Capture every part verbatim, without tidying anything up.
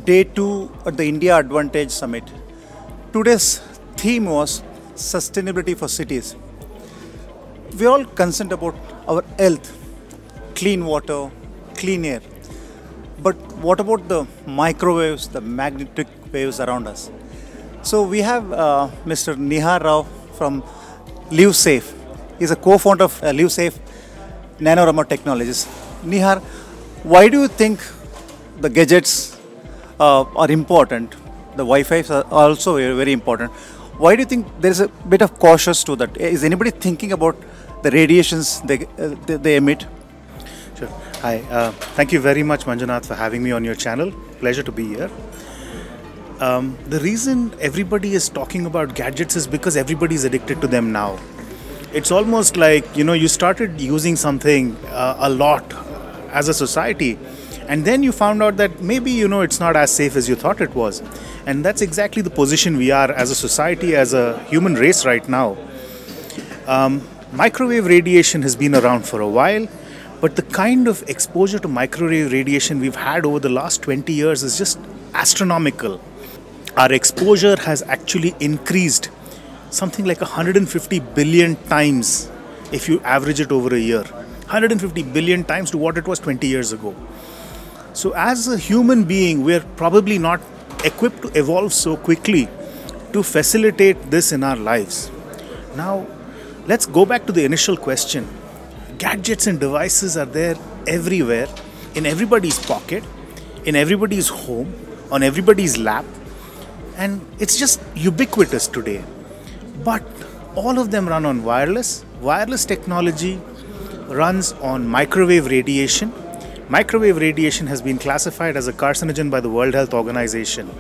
day two at the India Advantage Summit. Today's theme was sustainability for cities. We are all concerned about our health, clean water, clean air. But what about the microwaves, the magnetic waves around us? So we have uh, Mister Nihar Rao from LiveSafe. He's a co-founder of uh, LiveSafe Nanorama Technologies. Nihar, why do you think the gadgets uh, are important? The Wi-Fi are also very, very important. Why do you think there is a bit of cautious to that? Is anybody thinking about the radiations they, uh, they, they emit? Sure. Hi. Uh, thank you very much, Manjunath, for having me on your channel. Pleasure to be here. Um, the reason everybody is talking about gadgets is because everybody is addicted to them now. It's almost like, you know, you started using something uh, a lot as a society, and then you found out that maybe, you know, it's not as safe as you thought it was. And that's exactly the position we are as a society, as a human race right now. Um, microwave radiation has been around for a while, but the kind of exposure to microwave radiation we've had over the last twenty years is just astronomical. Our exposure has actually increased something like one hundred fifty billion times if you average it over a year. one hundred fifty billion times to what it was twenty years ago. So as a human being, we're probably not equipped to evolve so quickly to facilitate this in our lives. Now, let's go back to the initial question. Gadgets and devices are there everywhere, in everybody's pocket, in everybody's home, on everybody's lap, and it's just ubiquitous today. But all of them run on wireless. Wireless technology runs on microwave radiation. Microwave radiation has been classified as a carcinogen by the World Health Organization.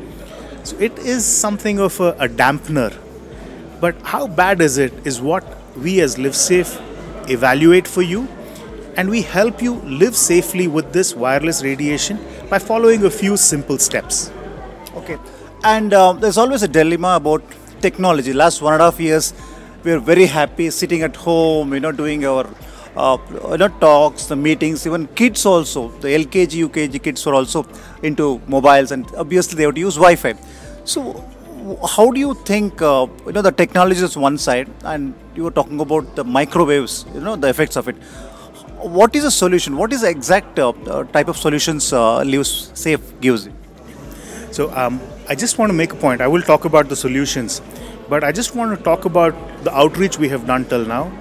So it is something of a, a dampener. But how bad is it is what we as LiveSafe evaluate for you, and we help you live safely with this wireless radiation by following a few simple steps. Okay. And uh, there's always a dilemma about technology. Last one and a half years, we are very happy sitting at home, you know, doing our uh, you know, talks, the meetings. Even kids also, the L K G, U K G kids were also into mobiles, and obviously they have to use Wi-Fi. So how do you think, uh, you know, the technology is one side, and you were talking about the microwaves, you know, the effects of it. What is the solution? What is the exact uh, type of solutions uh, LiveSafe gives you? So um, I just want to make a point. I will talk about the solutions, but I just want to talk about the outreach we have done till now.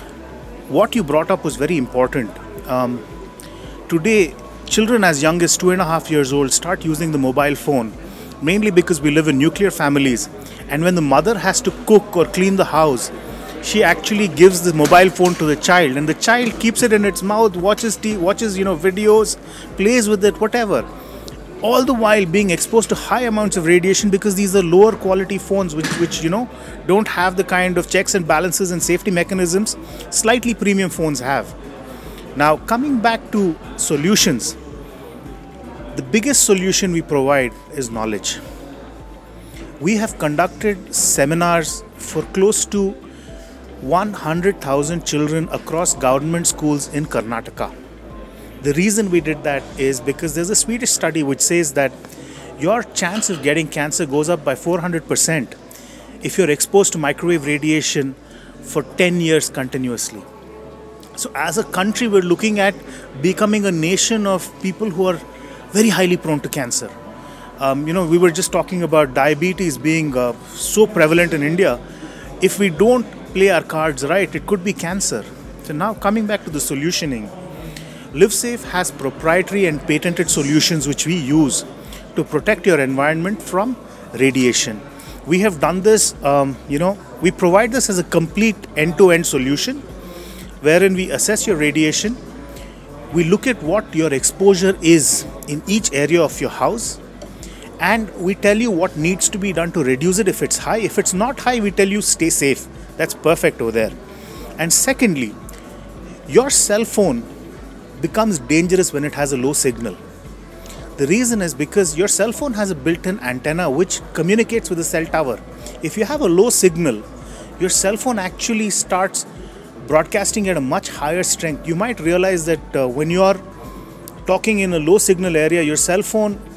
What you brought up was very important. Um, today, children as young as two and a half years old start using the mobile phone, mainly because we live in nuclear families. And when the mother has to cook or clean the house, she actually gives the mobile phone to the child, and the child keeps it in its mouth, watches t watches you know videos, plays with it, whatever. All the while being exposed to high amounts of radiation, because these are lower quality phones which, which you know, don't have the kind of checks and balances and safety mechanisms slightly premium phones have. Now, coming back to solutions, the biggest solution we provide is knowledge. We have conducted seminars for close to one hundred thousand children across government schools in Karnataka. The reason we did that is because there's a Swedish study which says that your chance of getting cancer goes up by four hundred percent if you're exposed to microwave radiation for ten years continuously. So as a country, we're looking at becoming a nation of people who are very highly prone to cancer. Um, you know, we were just talking about diabetes being uh, so prevalent in India. If we don't play our cards right, it could be cancer. So now coming back to the solutioning, LiveSafe has proprietary and patented solutions which we use to protect your environment from radiation. We have done this, um, you know, we provide this as a complete end-to-end solution wherein we assess your radiation, we look at what your exposure is in each area of your house, and we tell you what needs to be done to reduce it if it's high. If it's not high, we tell you stay safe. That's perfect over there. And secondly, your cell phone becomes dangerous when it has a low signal. The reason is because your cell phone has a built-in antenna which communicates with the cell tower. If you have a low signal, your cell phone actually starts broadcasting at a much higher strength. You might realize that uh, when you are talking in a low signal area, your cell phone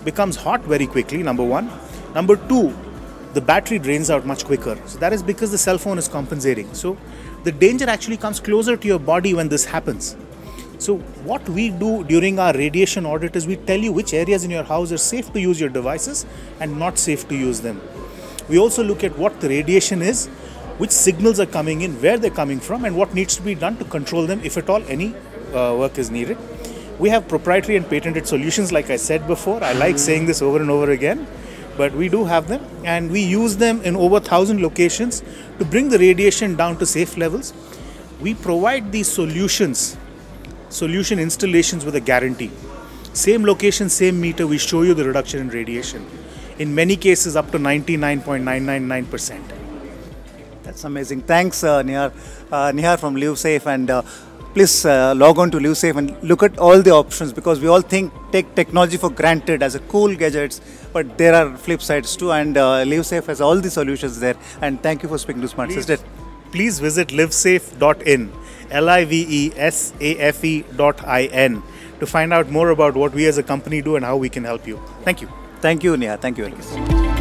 becomes hot very quickly, number one. Number two, the battery drains out much quicker. So that is because the cell phone is compensating. So the danger actually comes closer to your body when this happens. So what we do during our radiation audit is we tell you which areas in your house are safe to use your devices and not safe to use them. We also look at what the radiation is, which signals are coming in, where they're coming from, and what needs to be done to control them if at all any uh, work is needed. We have proprietary and patented solutions, like I said before. I like saying this over and over again, but we do have them, and we use them in over a thousand locations to bring the radiation down to safe levels. We provide these solutions, solution installations with a guarantee. Same location, same meter, we show you the reduction in radiation. In many cases, up to ninety-nine point nine nine nine percent. That's amazing. Thanks, uh, Nihar. Uh, Nihar from LiveSafe, and uh, please uh, log on to LiveSafe and look at all the options, because we all think take technology for granted as a cool gadgets, but there are flip sides too, and uh, LiveSafe has all the solutions there. And thank you for speaking to Smart Please, System. please visit livesafe dot in, L I V E S A F E dot I N, to find out more about what we as a company do and how we can help you. Thank you. Thank you, Nihar. Thank you very much.